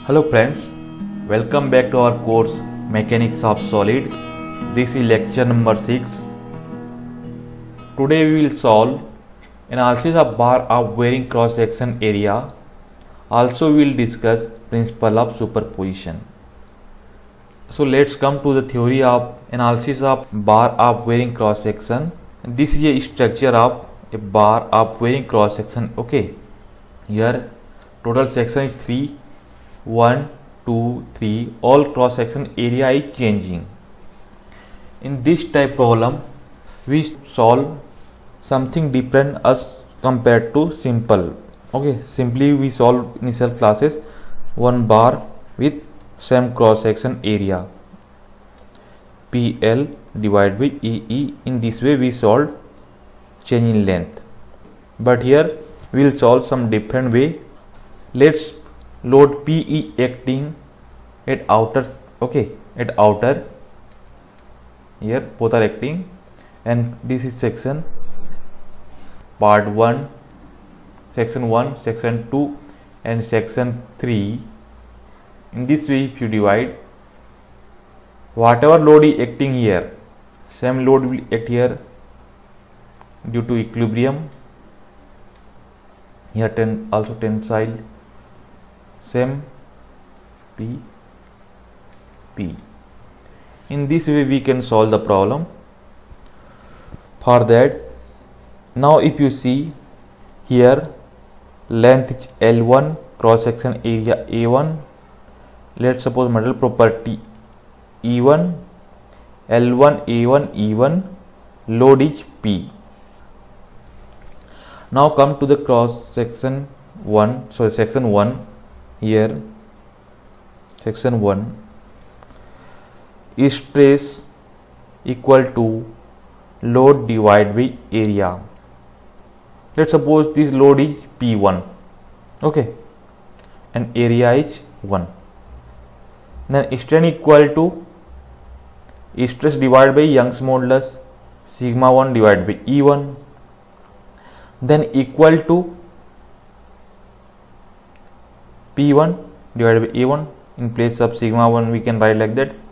Hello friends, welcome back to our course Mechanics of Solid. This is lecture number 6. Today we will solve analysis of bar of varying cross section area. Also we will discuss principle of superposition. So let's come to the theory of analysis of bar of varying cross section. This is a structure of a bar of varying cross section. Okay, here total section is 3. 1, 2, 3, all cross section area is changing. In this type problem, we solve something different as compared to simple. Okay, simply we solve initial classes one bar with same cross section area PL divided by EE. In this way we solved change in length. But here we will solve some different way. Let's load PE acting at outer, at outer, here both are acting, and this is section part 1, section 1, section 2 and section 3. In this way if you divide, whatever load is acting here, same load will act here due to equilibrium. Here also tensile, same P. In this way we can solve the problem. For that, now if you see here, length is L1, cross section area A1. Let's suppose material property E1, L1 A1 E1, load is P. Now come to the cross section 1, so section 1. Here section 1, stress equal to load divided by area. Let's suppose this load is P1, okay, and area is 1. Then strain equal to stress divided by Young's modulus sigma 1 divided by E1, then equal to P1 divided by A1. In place of sigma 1 we can write like that,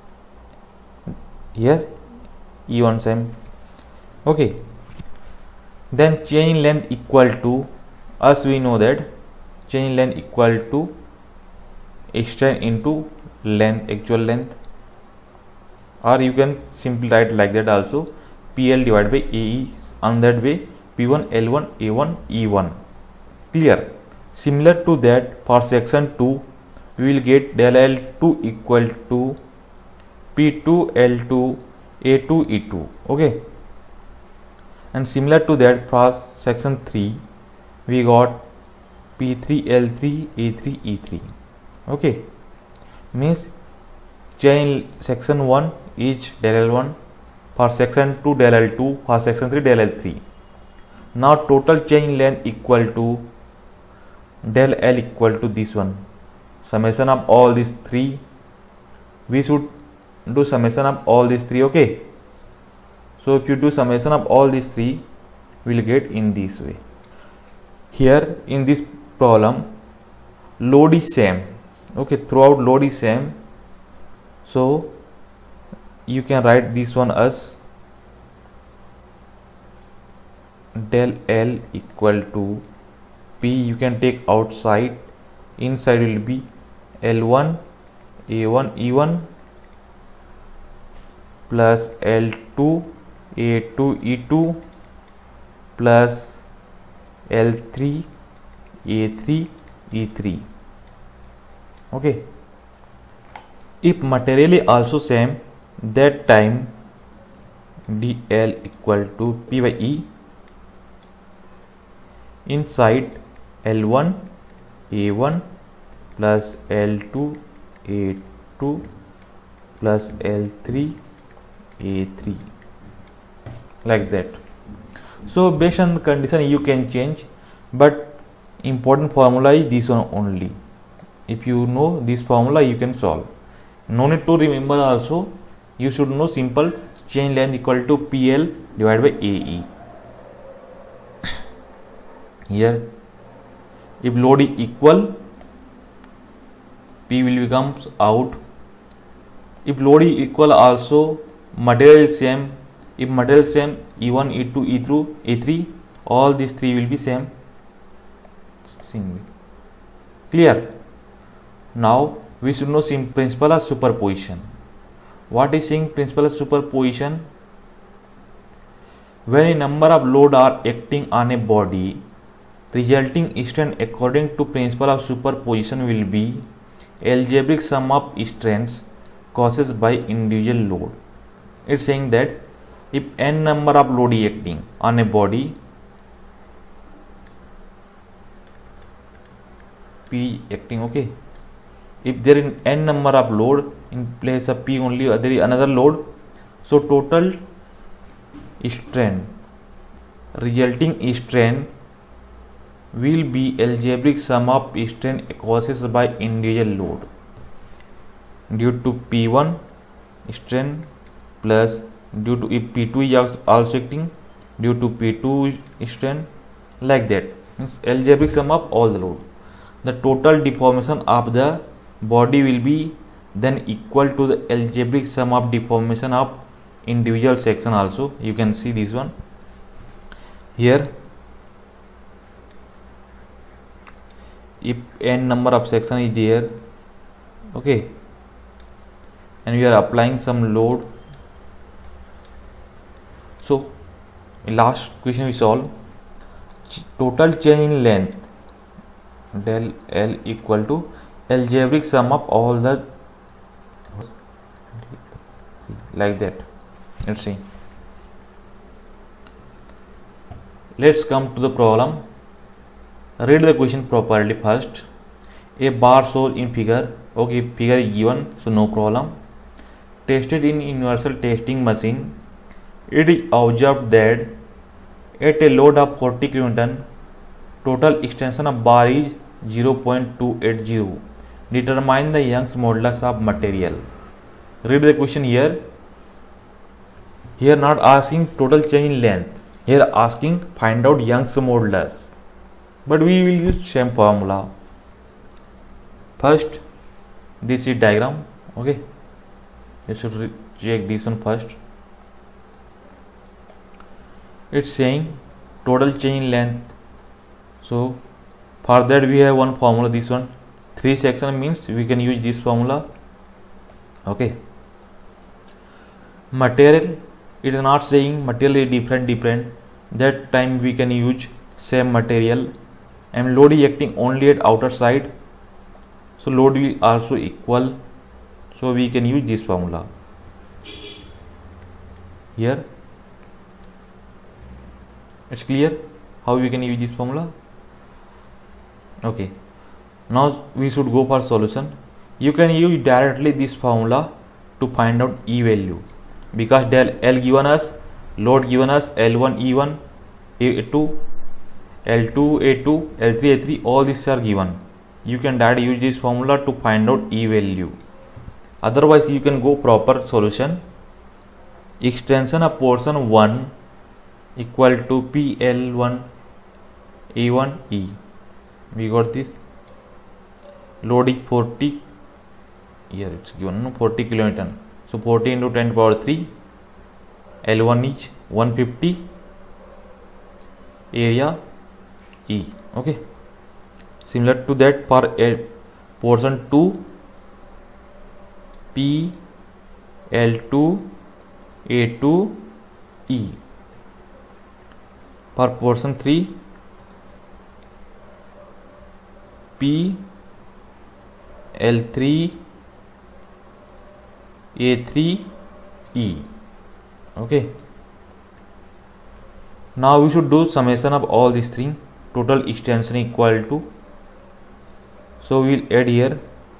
here E1 same, okay. Then change in length equal to, as we know that change in length equal to strain into length, actual length, or you can simply write like that also, PL divided by AE. On that way P1 L1 A1 E1. Clear? Similar to that, for section 2 we will get del L2 equal to P2 L2 A2 E2, okay. And similar to that, for section 3 we got P3 L3 A3 E3, okay. Means change section 1 is del L1, for section 2 del L2, for section 3 del L3. Now total change length equal to del L equal to this one, summation of all these three. We should do summation of all these three, okay. So if you do summation of all these three, we will get in this way. Here in this problem, load is same, okay, throughout load is same. So you can write this one as del L equal to P, you can take outside, inside will be L1 A1 E1 plus L2 A2 E2 plus L3 A3 E3, okay. If material is also same, that time dl equal to P by E, inside L1 A1 plus L2 A2 plus L3 A3, like that. So based on the condition you can change, but important formula is this one only. If you know this formula you can solve. No need to remember also, you should know simple change length equal to PL divided by AE. Here if load is equal, P will becomes out. If load is equal, also material is same. If material is same, E1, E2, E2, E3, all these three will be same. Clear? Now we should know principle of superposition. What is saying principle of superposition? When a number of load are acting on a body, resulting strength according to principle of superposition will be algebraic sum of strengths caused by individual load. It's saying that if n number of load is acting on a body, P acting, okay. If there is n number of load, in place of P only there is another load, so total strength, resulting strength will be algebraic sum of strength caused by individual load due to P1 strength plus due to if P2 is also acting due to P2 strength, like that. Means algebraic sum of all the load. The total deformation of the body will be then equal to the algebraic sum of deformation of individual section also. You can see this one here. If n number of section is there, okay, and we are applying some load, so last question we solve. Total change in length del L equal to algebraic sum of all the, like that. Let's see. Let's come to the problem. Read the question properly first. A bar shown in figure. Okay, figure is given, so no problem. Tested in universal testing machine, it is observed that at a load of 40 kN, total extension of bar is 0.280. Determine the Young's modulus of material. Read the question here. Here not asking total change in length. Here asking find out Young's modulus. But we will use same formula. First, this is diagram. Okay, you should check this one first. It's saying total change in length. So for that we have one formula. This one 3 section means we can use this formula. Okay. Material, it is not saying material is different. That time we can use same material. And load is acting only at outer side, so load will also equal, so we can use this formula here. It's clear how we can use this formula. Okay, now we should go for solution. You can use directly this formula to find out E value, because del L given us, load given us L1 E1 A2 L2 A2 L3 A3, all these are given. You can directly use this formula to find out E value. Otherwise you can go proper solution. Extension of portion 1 equal to PL1 A1 E. We got this. Load is 40. Here it's given, no, 40 kN. So 40 into 10 power 3. L1 is 150. Area E. Okay. Similar to that for portion 2, P L2 A2 E. For portion 3, P L3 A3 E. Okay. Now we should do summation of all these things. Total extension equal to, so we will add here.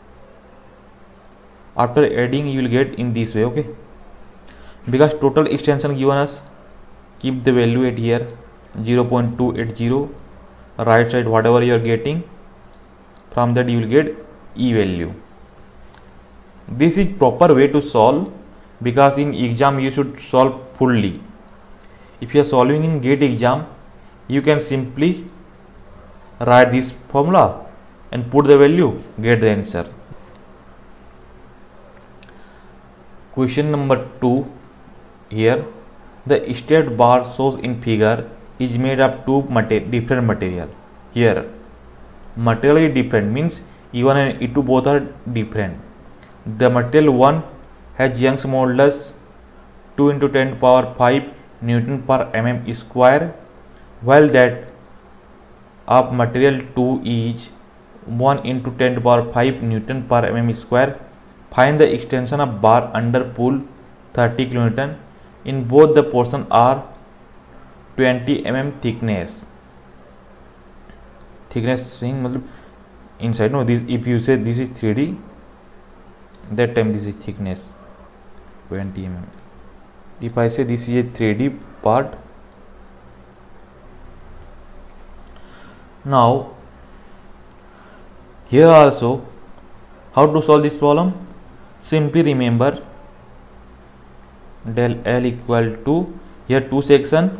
After adding you will get in this way. Okay, because total extension given us, keep the value at here 0.280. right side whatever you are getting, from that you will get E value. This is proper way to solve, because in exam you should solve fully. If you are solving in GATE exam, you can simply write this formula and put the value, get the answer. Question number 2 here. The state bar shows in figure is made of two different material. Here material is different means E1 and E2 both are different. The material 1 has Young's modulus 2 into 10 to power 5 Newton per mm square, while that of material 2 is 1 into 10 to power 5 Newton per mm square. Find the extension of bar under pull 30 kN. In both the portion are 20 mm thickness. Thickness saying मतलब inside, no, this if you say this is 3D, that time this is thickness 20 mm. If I say this is a 3D part, now here also how to solve this problem? Simply remember del L equal to, here two section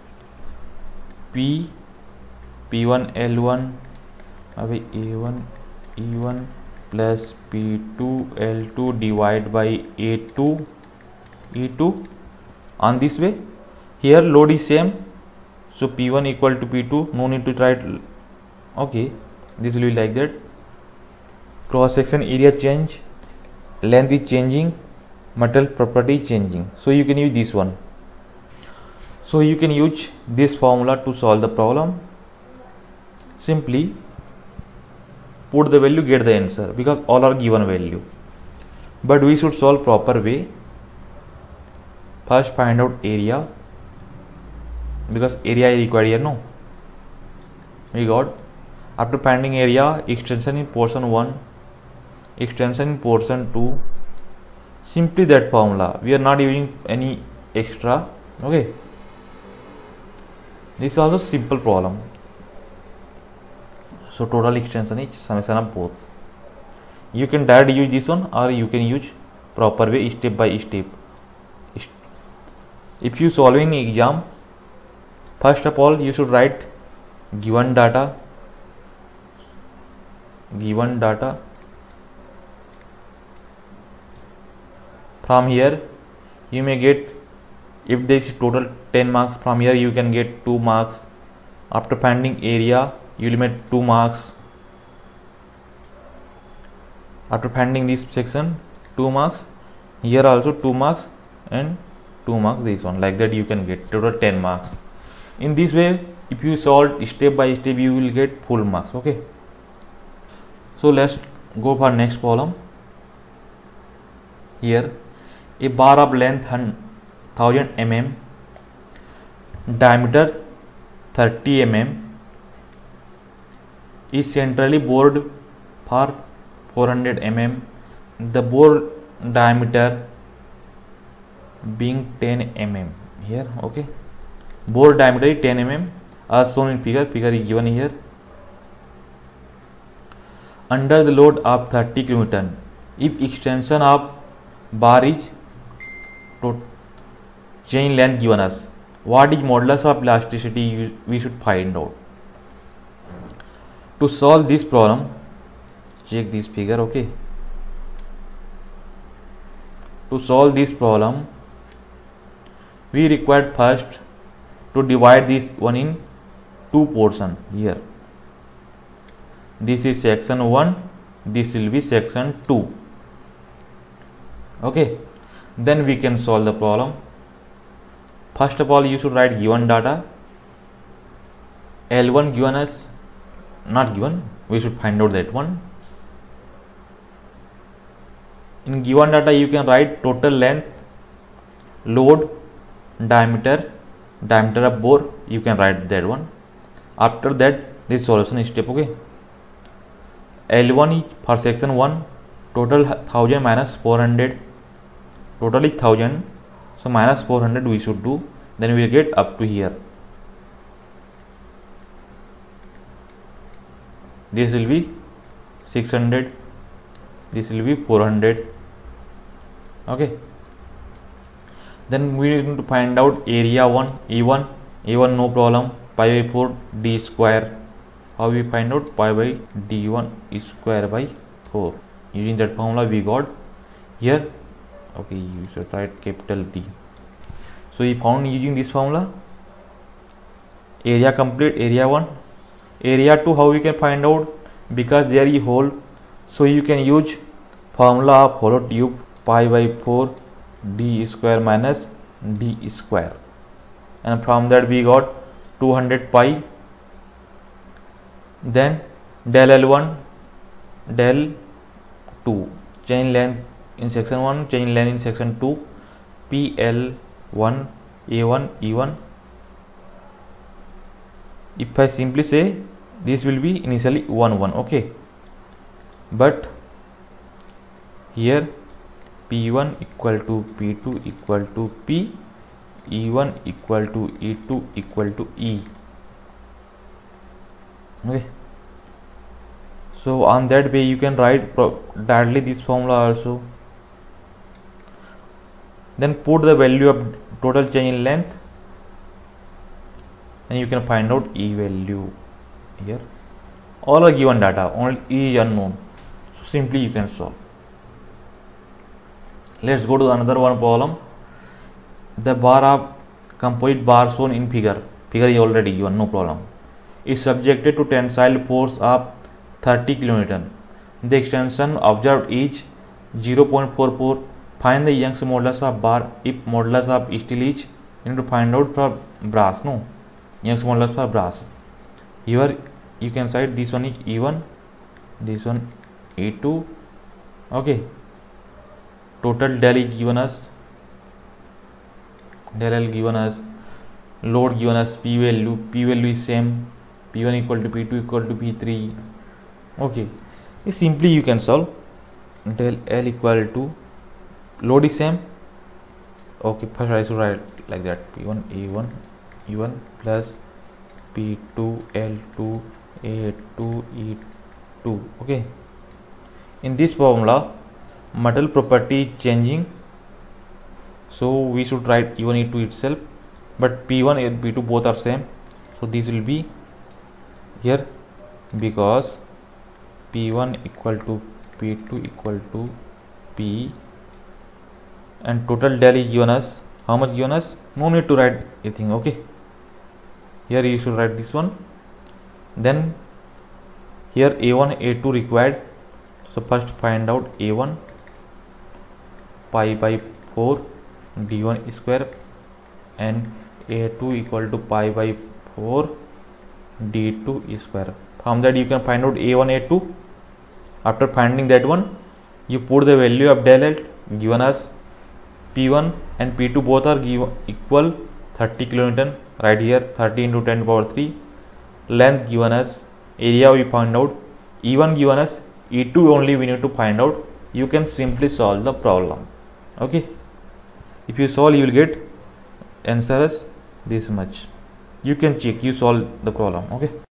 P, P1 L1 अभी A1 E1 plus P2 L2 divide by A2 E2. On this way, here load is same, so P1 equal to P2, no need to write. Okay, this will be like that. Cross section area change, length is changing, material property changing, so you can use this one. So you can use this formula to solve the problem. Simply put the value, get the answer, because all are given value. But we should solve proper way. First find out area, because area is required here, no? We got, after finding area, extension in portion 1, extension in portion 2, simply that formula. We are not using any extra. Okay, this is also simple problem. So total extension is summation of both. You can directly use this one, or you can use proper way, step by step. If you solve in exam, first of all you should write given data. From here you may get, if there is total 10 marks, from here you can get 2 marks. After finding area, you will get 2 marks. After finding this section, 2 marks. Here also 2 marks and 2 marks, this one, like that you can get total 10 marks. In this way, if you solve step by step, you will get full marks. Okay, so let's go for next problem. Here a bar of length 1000 mm, diameter 30 mm is centrally bored for 400 mm. The bore diameter being 10 mm here. Okay, bore diameter is 10 mm as shown in figure is given here. Under the load of 30 kN, if extension of bar is to chain length given us, what is modulus of elasticity we should find out. To solve this problem, check this figure. Okay, to solve this problem, we required first to divide this one in 2 portions. Here this is section 1, this will be section 2. Okay, then we can solve the problem. First of all, you should write given data. L1 given us, not given, we should find out that one. In given data you can write total length, load, diameter of bore, you can write that one. After that, this solution step. Okay, L1 is for section 1, total 1000 minus 400, total is 1000, so minus 400 we should do, then we will get up to here. This will be 600, this will be 400. Okay, then we need to find out area 1, A1 no problem, pi by 4 d square. How we find out? Pi by d1 square by 4. Using that formula we got here Okay, you should write capital D. So we found using this formula. Area complete, area 1. Area 2, how we can find out? Because there is hole, so you can use formula of hollow tube, pi by 4 d square minus d square, and from that we got 200 pi. Then del L1, del 2, chain length in section 1, chain length in section 2, PL1 A1 E1. If I simply say, this will be initially 1 1, okay, but here P1 equal to P2 equal to P, E1 equal to E2 equal to E. Okay, so on that way you can write directly this formula also. Then put the value of total chain length and you can find out E value. Here all are given data, only E is unknown, so simply you can solve. Let's go to another one problem. The bar of composite bar shown in figure is already given, no problem, is subjected to tensile force of 30 kN. The extension observed is 0.44. Find the Young's modulus of bar if modulus of steel is, you need to find out for brass, no, Young's modulus for brass. Here you can cite this one is E1, this one E2, okay. Total del is given us, del L given us, load given us, P value is same, P1 equal to P2 equal to P3, okay. Simply you can solve. Del L equal to, load is same, okay, first I should write like that, P1 A1 E1 plus P2 L2 A2 E2, okay. In this formula material property is changing, so we should write E1 E2 itself, but P1 and P2 both are same, so this will be here, because P1 equal to P2 equal to P, and total del is given us, how much given us, no need to write anything, okay. Here you should write this one. Then here A1 A2 required, so first find out A1, pi by 4 d1 square, and A2 equal to pi by 4 d2 square. From that you can find out A1 A2. After finding that one, you put the value of del L given us, P1 and P2 both are given equal 30 kN, right here 30 into 10 power 3. Length given us, area we find out, E1 given us, E2 only we need to find out. You can simply solve the problem, okay. If you solve, you will get answer as this much. You can check, you solve the problem, okay.